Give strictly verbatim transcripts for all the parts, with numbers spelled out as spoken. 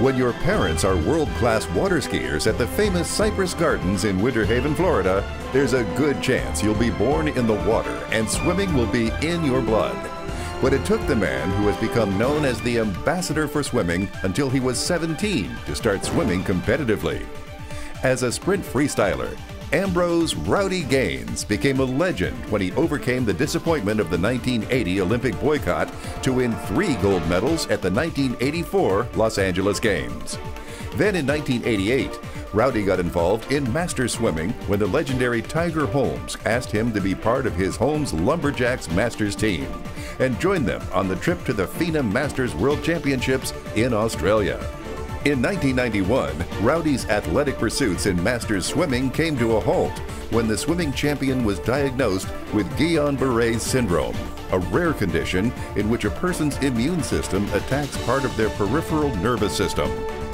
When your parents are world-class water skiers at the famous Cypress Gardens in Winter Haven, Florida, there's a good chance you'll be born in the water and swimming will be in your blood. But it took the man who has become known as the ambassador for swimming until he was seventeen to start swimming competitively. As a sprint freestyler, Ambrose "Rowdy" Gaines became a legend when he overcame the disappointment of the nineteen eighty Olympic boycott to win three gold medals at the nineteen eighty-four Los Angeles Games. Then in nineteen eighty-eight, Rowdy got involved in master swimming when the legendary Tiger Holmes asked him to be part of his Holmes Lumberjacks Masters team and join them on the trip to the FINA Masters World Championships in Australia. In nineteen ninety-one, Rowdy's athletic pursuits in masters swimming came to a halt when the swimming champion was diagnosed with Guillain-Barré syndrome, a rare condition in which a person's immune system attacks part of their peripheral nervous system.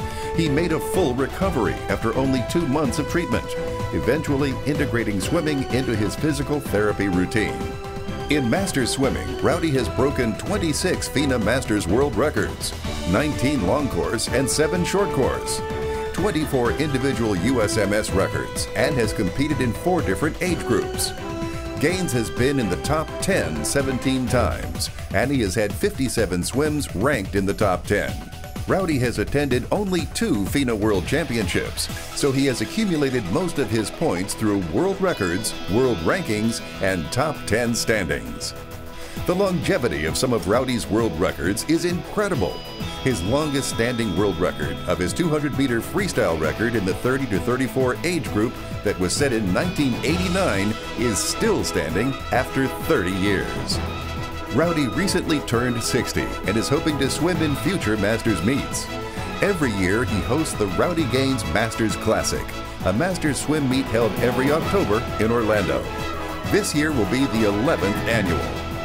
He made a full recovery after only two months of treatment, eventually integrating swimming into his physical therapy routine. In Masters swimming, Rowdy has broken twenty-six FINA Masters world records, nineteen long course and seven short course, twenty-four individual U S M S records, and has competed in four different age groups. Gaines has been in the top ten seventeen times, and he has had fifty-seven swims ranked in the top ten. Rowdy has attended only two FINA World Championships, so he has accumulated most of his points through world records, world rankings, and top ten standings. The longevity of some of Rowdy's world records is incredible. His longest standing world record of his two hundred meter freestyle record in the thirty to thirty-four age group that was set in nineteen eighty-nine is still standing after thirty years. Rowdy recently turned sixty and is hoping to swim in future Masters meets. Every year he hosts the Rowdy Gaines Masters Classic, a Masters swim meet held every October in Orlando. This year will be the eleventh annual.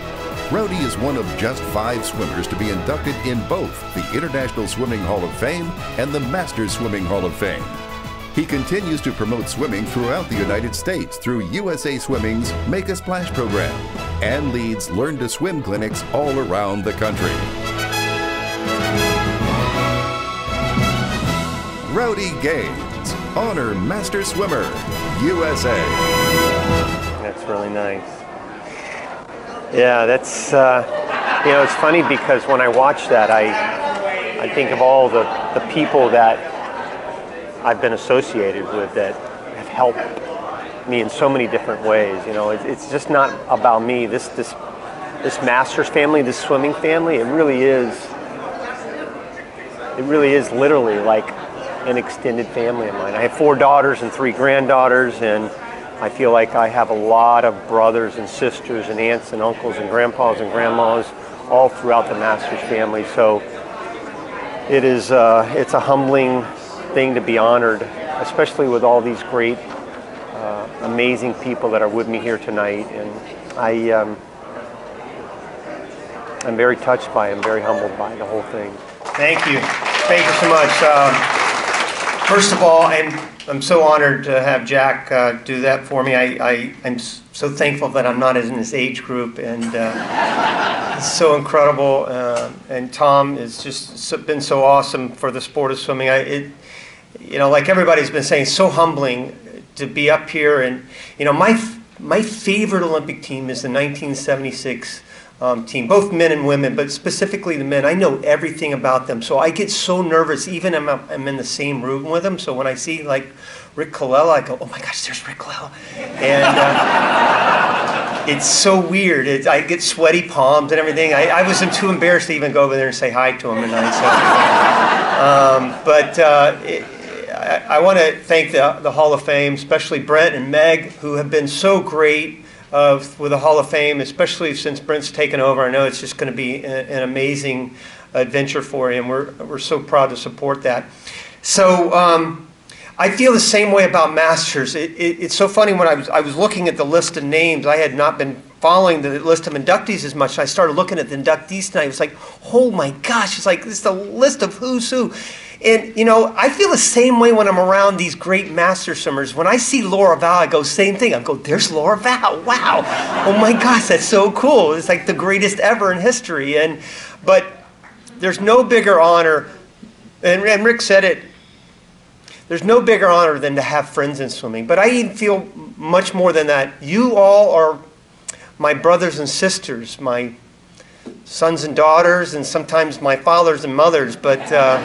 Rowdy is one of just five swimmers to be inducted in both the International Swimming Hall of Fame and the Masters Swimming Hall of Fame. He continues to promote swimming throughout the United States through U S A Swimming's Make a Splash program and leads Learn to Swim clinics all around the country. Rowdy Gaines, Honor Master Swimmer, U S A. That's really nice. Yeah, that's, uh, you know, it's funny because when I watch that, I, I think of all the, the people that I've been associated with that have helped me in so many different ways. You know, it's, it's just not about me. This this this Masters family, this swimming family, it really is. It really is literally like an extended family of mine. I have four daughters and three granddaughters, and I feel like I have a lot of brothers and sisters and aunts and uncles and grandpas and grandmas all throughout the Masters family. So it is uh, it's a humbling thing to be honored, especially with all these great, uh, amazing people that are with me here tonight. And I, um, I'm very touched by it. I'm very humbled by the whole thing. Thank you. Thank you so much. Um, first of all, I'm, I'm so honored to have Jack uh, do that for me. I, I, I'm so thankful that I'm not in his age group, and uh, it's so incredible. Uh, and Tom has just so, been so awesome for the sport of swimming. I, it, You know, like everybody's been saying, so humbling to be up here. And, you know, my my favorite Olympic team is the nineteen seventy-six um, team, both men and women, but specifically the men. I know everything about them. So I get so nervous, even if I'm, I'm in the same room with them. So when I see, like, Rick Colella, I go, oh, my gosh, there's Rick Colella. And uh, it's so weird. It, I get sweaty palms and everything. I, I was too embarrassed to even go over there and say hi to him tonight. So, um, but uh, it, I, I want to thank the, the Hall of Fame, especially Brent and Meg, who have been so great uh, with the Hall of Fame, especially since Brent's taken over. I know it's just going to be a, an amazing adventure for him. We're, we're so proud to support that. So um, I feel the same way about Masters. It, it, it's so funny when I was, I was looking at the list of names. I had not been following the list of inductees as much. I started looking at the inductees tonight. It was like, oh my gosh, it's like, this is a list of who's who. And, you know, I feel the same way when I'm around these great master swimmers. When I see Laura Val, I go, same thing. I go, there's Laura Val. Wow. Oh, my gosh, that's so cool. It's like the greatest ever in history. And But there's no bigger honor And, and Rick said it, there's no bigger honor than to have friends in swimming. But I even feel much more than that. You all are my brothers and sisters, my sons and daughters, and sometimes my fathers and mothers. But uh,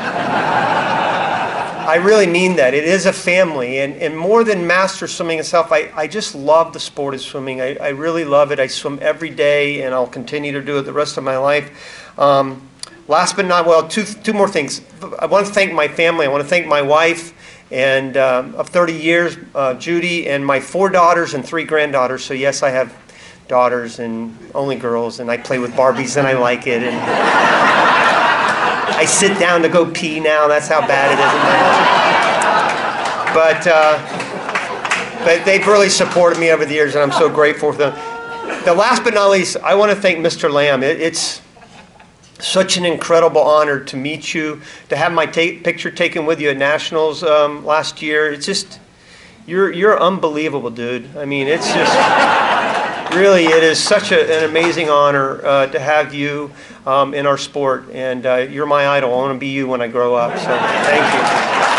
I really mean that. It is a family. And, and more than master swimming itself, I, I just love the sport of swimming. I, I really love it. I swim every day, and I'll continue to do it the rest of my life. Um, last but not, well, two, two more things. I want to thank my family. I want to thank my wife and um, of thirty years, uh, Judy, and my four daughters and three granddaughters. So yes, I have daughters and only girls, and I play with Barbies and I like it. And I sit down to go pee now. That's how bad it is. But uh, but they've really supported me over the years, and I'm so grateful for them. The last but not least, I want to thank Mister Lamb. It, it's such an incredible honor to meet you, to have my ta picture taken with you at Nationals um, last year. It's just, you're you're unbelievable, dude. I mean, it's just, really, it is such a, an amazing honor uh, to have you um, in our sport, and uh, you're my idol. I want to be you when I grow up, so thank you.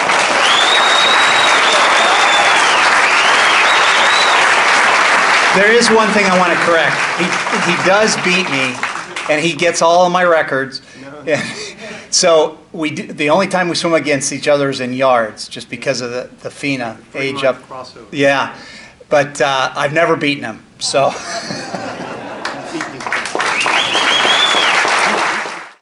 There is one thing I want to correct. He, he does beat me, and he gets all of my records. No. So we do, the only time we swim against each other is in yards, just because of the, the FINA age up. Crossover. Yeah, but uh, I've never beaten him. So.